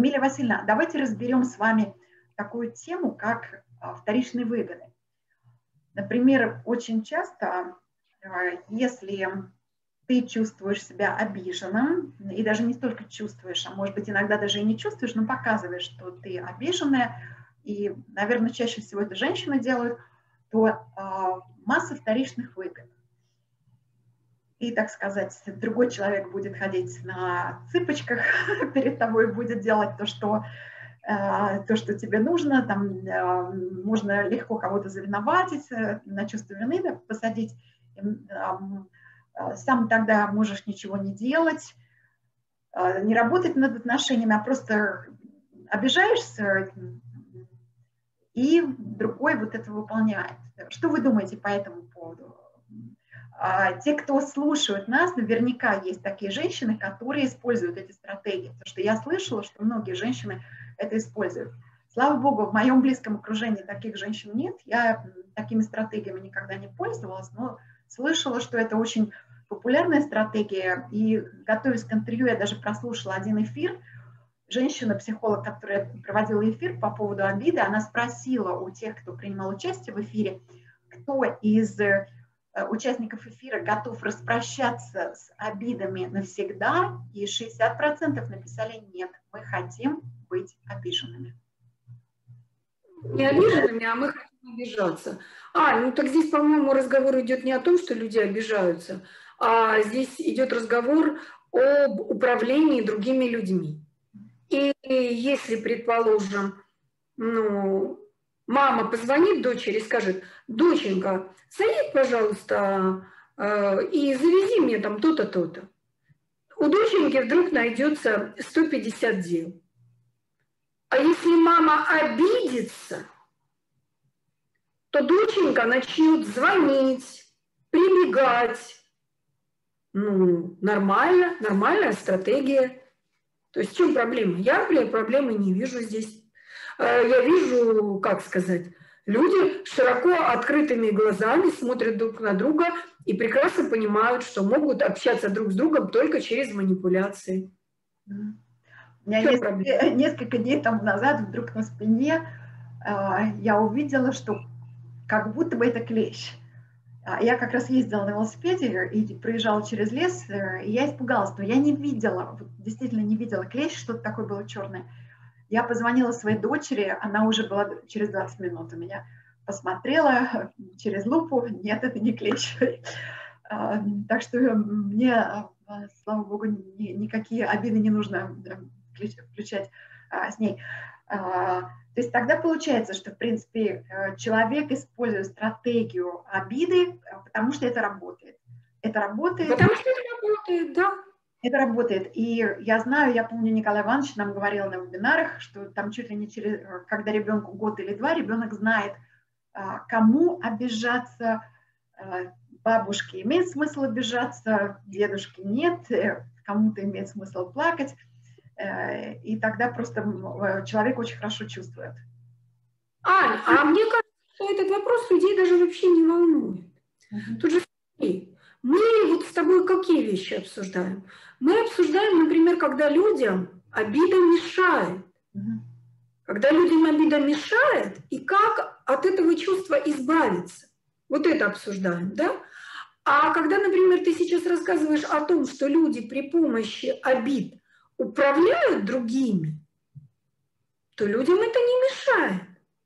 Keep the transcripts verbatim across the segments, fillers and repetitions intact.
Эмилия Васильевна, давайте разберем с вами такую тему, как вторичные выгоды. Например, очень часто, если ты чувствуешь себя обиженным, и даже не столько чувствуешь, а может быть иногда даже и не чувствуешь, но показываешь, что ты обиженная, и, наверное, чаще всего это женщины делают, то э, масса вторичных выгод. И, так сказать, другой человек будет ходить на цыпочках перед тобой, будет делать то, что, э, то, что тебе нужно, там э, можно легко кого-то завиноватить, э, на чувство вины, да, посадить. Сам тогда можешь ничего не делать, не работать над отношениями, а просто обижаешься, и другой вот это выполняет. Что вы думаете по этому поводу? Те, кто слушают нас, наверняка есть такие женщины, которые используют эти стратегии, потому что я слышала, что многие женщины это используют. Слава богу, в моем близком окружении таких женщин нет, я такими стратегиями никогда не пользовалась, но слышала, что это очень популярная стратегия, и, готовясь к интервью, я даже прослушала один эфир. Женщина-психолог, которая проводила эфир по поводу обиды, она спросила у тех, кто принимал участие в эфире, кто из участников эфира готов распрощаться с обидами навсегда, и шестьдесят процентов написали «нет, мы хотим быть обиженными». Не обиженными, а мы хотим обижаться. А, ну так здесь, по-моему, разговор идет не о том, что люди обижаются, а здесь идет разговор об управлении другими людьми. И если, предположим, ну, мама позвонит дочери и скажет: доченька, заедь, пожалуйста, и завези мне там то-то, то-то. У доченьки вдруг найдется сто пятьдесят дел. А если мама обидится, то доченька начнет звонить, прибегать. Ну, нормально, нормальная стратегия. То есть в чем проблема? Я, например, проблемы не вижу здесь. Я вижу, как сказать, люди широко открытыми глазами смотрят друг на друга и прекрасно понимают, что могут общаться друг с другом только через манипуляции. У меня есть несколько дней тому назад вдруг на спине я увидела, что как будто бы это клещ. Я как раз ездила на велосипеде и проезжала через лес, и я испугалась, но я не видела, действительно не видела клещ, что-то такое было черное. Я позвонила своей дочери, она уже была через двадцать минут у меня, посмотрела через лупу, нет, это не клещ. Так что мне, слава богу, никакие обиды не нужно включать с ней. То есть тогда получается, что, в принципе, человек использует стратегию обиды, потому что это работает. Это работает. Потому что это работает, да. Это работает. И я знаю, я помню, Николай Иванович нам говорил на вебинарах, что там чуть ли не через, когда ребенку год или два, ребенок знает, кому обижаться. Бабушке имеет смысл обижаться, дедушке нет, кому-то имеет смысл плакать. И тогда просто человек очень хорошо чувствует. Ань, а мне кажется, что этот вопрос людей даже вообще не волнует. Uh-huh. Тут же мы вот с тобой какие вещи обсуждаем? Мы обсуждаем, например, когда людям обида мешает. Uh-huh. Когда людям обида мешает, и как от этого чувства избавиться. Вот это обсуждаем, да? А когда, например, ты сейчас рассказываешь о том, что люди при помощи обид управляют другими, то людям это не мешает.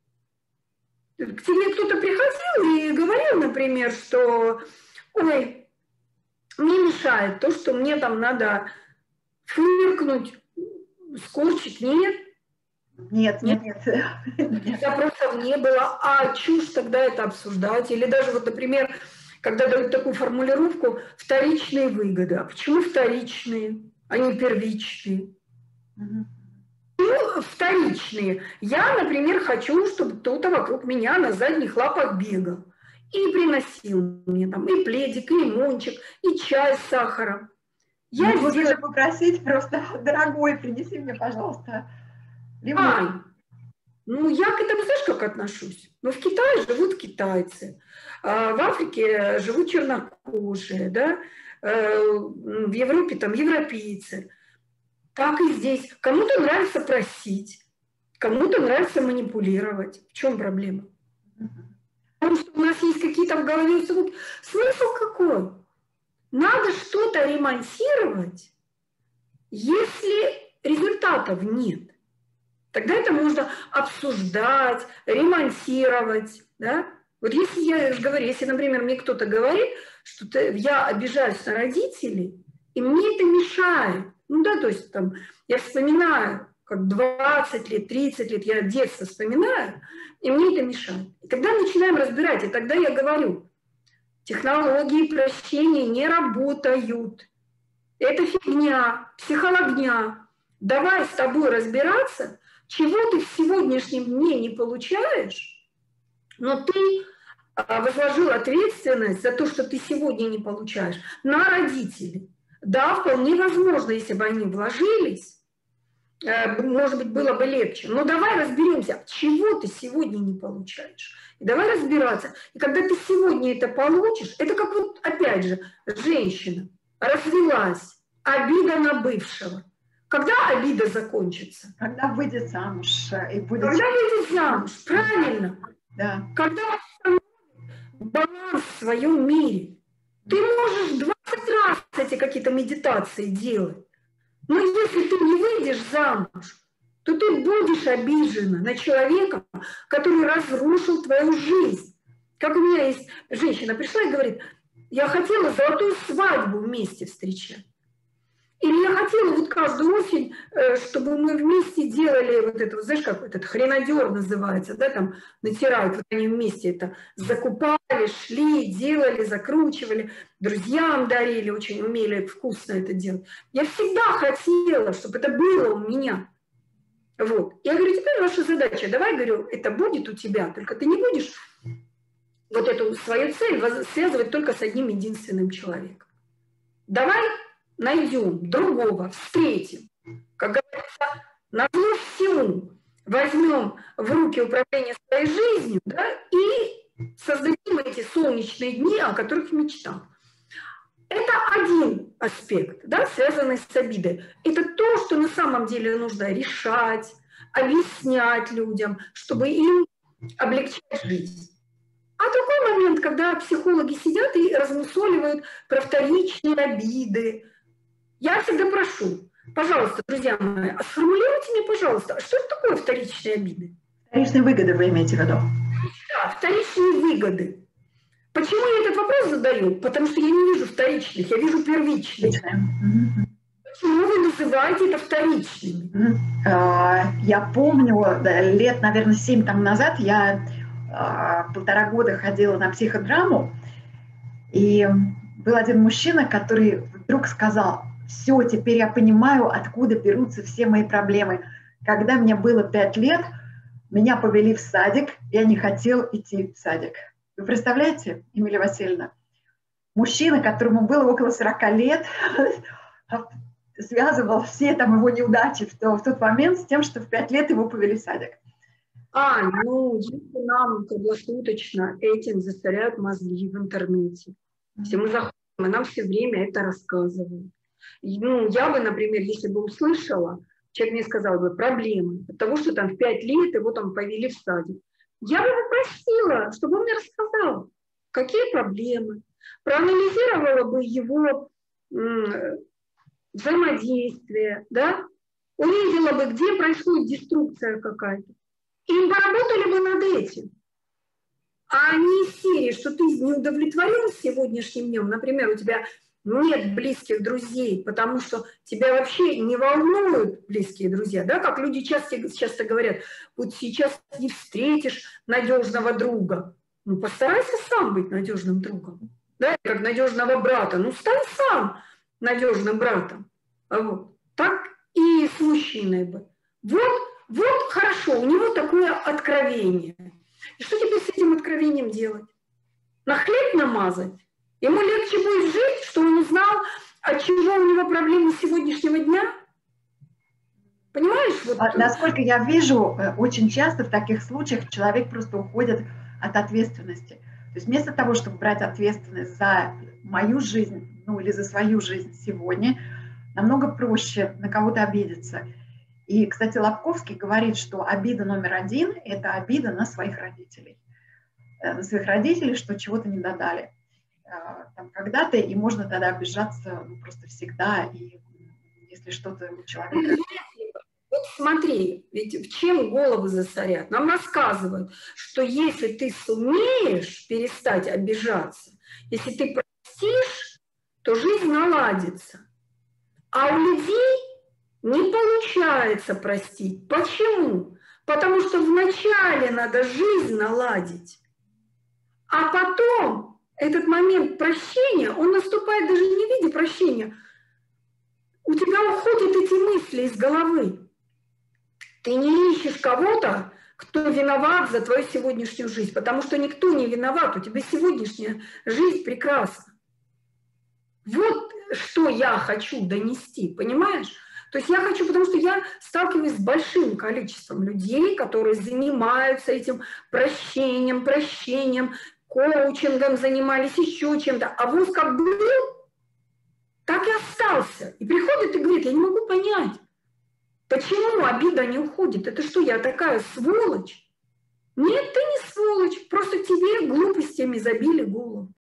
К тебе кто-то приходил и говорил, например, что ой, мне мешает то, что мне там надо фыркнуть, скорчить. Нет. Нет, нет, нет. Запросов не было. А чушь тогда это обсуждать. Или даже вот, например, когда дают такую формулировку «вторичные выгоды». А почему вторичные, а не первичные? Угу. Ну, вторичные. Я, например, хочу, чтобы кто-то вокруг меня на задних лапах бегал. И приносил мне там и пледик, и лимончик, и чай с сахаром. Я могу сделаю... попросить просто, дорогой, принеси мне, пожалуйста, лимон. Ань, ну я к этому, знаешь, как отношусь? Ну, в Китае живут китайцы, а в Африке живут чернокожие, да? В Европе там европейцы. Так и здесь. Кому-то нравится просить, кому-то нравится манипулировать. В чем проблема? Потому что у нас есть какие-то в голове установки. Смысл какой? Надо что-то ремонтировать, если результатов нет. Тогда это можно обсуждать, ремонтировать. Да? Вот если я говорю, если, например, мне кто-то говорит, что я обижаюсь на родителей, и мне это мешает. Ну да, то есть там я вспоминаю, как двадцать лет, тридцать лет, я детство вспоминаю, и мне это мешает. И тогда начинаем разбирать, и тогда я говорю, технологии прощения не работают. Это фигня, психологня. Давай с тобой разбираться, чего ты в сегодняшнем дне не получаешь, но ты возложил ответственность за то, что ты сегодня не получаешь, на родителей. Да, вполне возможно, если бы они вложились, может быть, было бы легче. Но давай разберемся, чего ты сегодня не получаешь. И давай разбираться. И когда ты сегодня это получишь, это как вот, опять же, женщина развелась, обида на бывшего. Когда обида закончится? Когда выйдет замуж и будет... Когда выйдет замуж, правильно. Да. Когда баланс в своем мире. Ты можешь двадцать раз эти какие-то медитации делать. Но если ты не выйдешь замуж, то ты будешь обижена на человека, который разрушил твою жизнь. Как у меня есть женщина пришла и говорит, я хотела золотую свадьбу вместе встречать. Или я хотела вот каждую осень, чтобы мы вместе делали вот это, знаешь, как этот хренодер называется, да, там натирают, вот они вместе это закупали, шли, делали, закручивали, друзьям дарили, очень умели вкусно это делать. Я всегда хотела, чтобы это было у меня. Вот. Я говорю, теперь ваша задача, давай, говорю, это будет у тебя, только ты не будешь вот эту свою цель связывать только с одним единственным человеком. Давай найдем другого, встретим. Как говорится, назло всему возьмем в руки управление своей жизнью, да, и создадим эти солнечные дни, о которых мечтал. Это один аспект, да, связанный с обидой. Это то, что на самом деле нужно решать, объяснять людям, чтобы им облегчать жизнь. А другой момент, когда психологи сидят и размусоливают про вторичные обиды. Я всегда прошу, пожалуйста, друзья мои, сформулируйте мне, пожалуйста, что это такое вторичные обиды? Вторичные выгоды вы имеете в виду? Да, вторичные выгоды. Почему я этот вопрос задаю? Потому что я не вижу вторичных, я вижу первичных. Mm-hmm. Почему вы называете это вторичными? Mm-hmm. Я помню, лет, наверное, семь тому назад я полтора года ходила на психодраму, и был один мужчина, который вдруг сказал, все, теперь я понимаю, откуда берутся все мои проблемы. Когда мне было пять лет, меня повели в садик, я не хотел идти в садик. Вы представляете, Эмилия Васильевна? Мужчина, которому было около сорока лет, связывал все там его неудачи в, то, в тот момент с тем, что в пять лет его повели в садик. А, ну, если нам круглосуточно этим засоряют мозги в интернете. Все мы заходим, и нам все время это рассказывают. И, ну, я бы, например, если бы услышала, человек мне сказал бы проблемы от того, что там в пять лет его там повели в садик. Я бы попросила, чтобы он мне рассказал, какие проблемы, проанализировала бы его м, взаимодействие, да, увидела бы, где происходит деструкция какая-то. И поработали бы над этим. А не из серии, что ты не удовлетворен сегодняшним днем, например, у тебя нет близких друзей, потому что тебя вообще не волнуют близкие друзья, да, как люди часто, часто говорят, вот сейчас не встретишь надежного друга, ну постарайся сам быть надежным другом, да, как надежного брата, ну стань сам надежным братом, вот. Так и с мужчиной бы. Вот, вот хорошо, у него такое откровение. И что теперь с этим откровением делать? На хлеб намазать? Ему легче будет жить, что он узнал, от чего у него проблемы сегодняшнего дня? Понимаешь? Вот... Насколько я вижу, очень часто в таких случаях человек просто уходит от ответственности. То есть вместо того, чтобы брать ответственность за мою жизнь, ну или за свою жизнь сегодня, намного проще на кого-то обидеться. И, кстати, Лобковский говорит, что обида номер один – это обида на своих родителей. На своих родителей, что чего-то не додали там когда-то, и можно тогда обижаться ну, просто всегда, и если что-то у человека... Вот смотри, ведь в чем головы засорят? Нам рассказывают, что если ты сумеешь перестать обижаться, если ты простишь, то жизнь наладится. А у людей не получается простить. Почему? Потому что вначале надо жизнь наладить, а потом этот момент прощения, он наступает даже не в виде прощения. У тебя уходят эти мысли из головы. Ты не ищешь кого-то, кто виноват за твою сегодняшнюю жизнь, потому что никто не виноват, у тебя сегодняшняя жизнь прекрасна. Вот что я хочу донести, понимаешь? То есть я хочу, потому что я сталкиваюсь с большим количеством людей, которые занимаются этим прощением, прощением, коучингом занимались, еще чем-то. А вот как был, так и остался. И приходит и говорит, я не могу понять, почему обида не уходит? Это что, я такая сволочь? Нет, ты не сволочь, просто тебе глупостями забили голову.